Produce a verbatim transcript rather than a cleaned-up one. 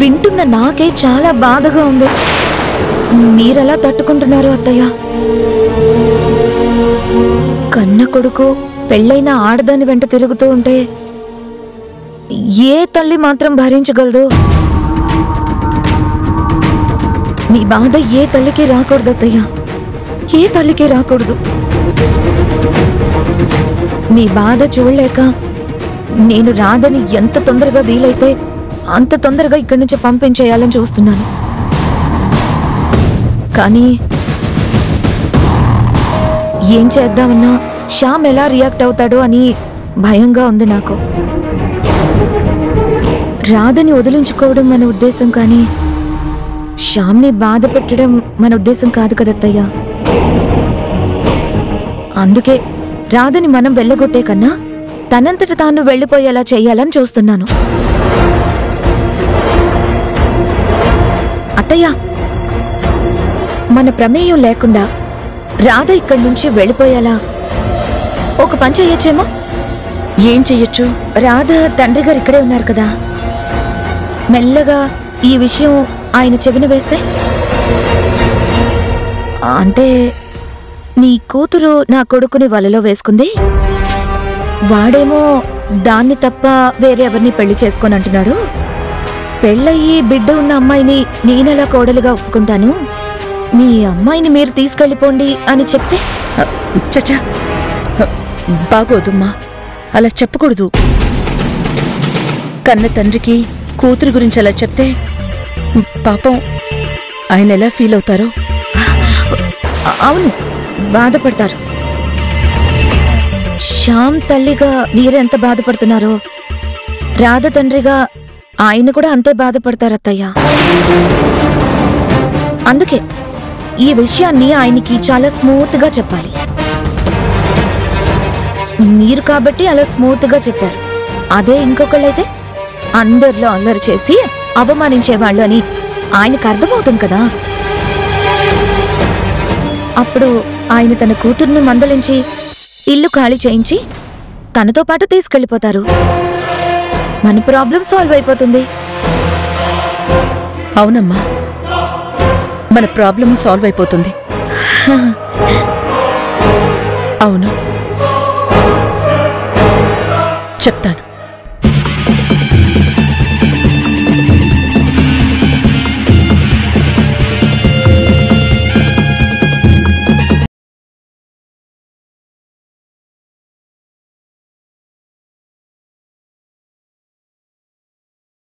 వింటున్న నాకే చాలా బాధగా ఉంది. మీరెలా తట్టుకుంటున్నారు అత్తయ్య? కన్న కొడుకు పెళ్ళైన ఆడదాని వెంట తిరుగుతూ ఉంటే ఏ తల్లి మాత్రం భరించగలదు? మీ బాధ ఏ తల్లికి రాకూడదు అత్తయ్య, ఏ తల్లికి రాకూడదు. మీ బాధ చూడలేక నేను రాదని ఎంత తొందరగా వీలైతే అంత తొందరగా ఇక్కడి నుంచి పంపించేయాలని చూస్తున్నాను. కానీ ఏం చేద్దామన్నా శ్యామ్ ఎలా రియాక్ట్ అవుతాడో అని భయంగా ఉంది నాకు. రాధని వదిలించుకోవడం మన ఉద్దేశం, కానీ శ్యామ్ని బాధ పెట్టడం మన ఉద్దేశం కాదు కదత్తయ్య. అందుకే రాధని మనం వెళ్ళగొట్టే కన్నా తనంతట తాను వెళ్ళిపోయేలా చెయ్యాలని చూస్తున్నాను. అత్తయ్య, మన ప్రమేయం లేకుండా రాధ ఇక్కడి నుంచి వెళ్ళిపోయేలా ఒక పని చెయ్యొచ్చేమో. ఏం చెయ్యొచ్చు? రాధ తండ్రి గారు ఇక్కడే ఉన్నారు కదా, మెల్లగా ఈ విషయం ఆయన చెవిన వేస్తే. అంటే నీ కూతురు నా కొడుకుని వలలో వేసుకుంది, వాడేమో దాన్ని తప్ప వేరే ఎవరిని పెళ్లి చేసుకొని అంటున్నాడు. పెళ్ళయ్యి బిడ్డ ఉన్న అమ్మాయిని నేనెలా కోడలుగా ఒప్పుకుంటాను, మీ అమ్మాయిని మీరు తీసుకెళ్ళిపోండి అని చెప్తే? చచ్చా, బాగోదుమ్మా, అలా చెప్పకూడదు. కన్న తండ్రికి కూతురు గురించి అలా చెప్తే పాపం ఆయన ఎలా ఫీల్ అవుతారో. అవును, బాధపడతారు. శ్యామ్ తల్లిగా మీరెంత బాధపడుతున్నారో రాధ తండ్రిగా ఆయన కూడా అంతే బాధపడతారు అత్తయ్య. అందుకే ఈ విషయాన్ని ఆయనకి చాలా స్మూత్ గా చెప్పాలి. మీరు కాబట్టి అలా స్మూత్ గా చెప్పారు. అదే ఇంకొకళ్ళైతే అందరిలో అల్లరి చేసి అవమానించేవాళ్ళు అని ఆయనకు అర్థమవుతుంది కదా. అప్పుడు ఆయన తన కూతుర్ని మందలించి ఇల్లు ఖాళీ చేయించి తనతో పాటు తీసుకెళ్లిపోతారు. మన ప్రాబ్లం సాల్వ్ అయిపోతుంది. అవునమ్మా, మన ప్రాబ్లమ్ సాల్వ్ అయిపోతుంది. అవును.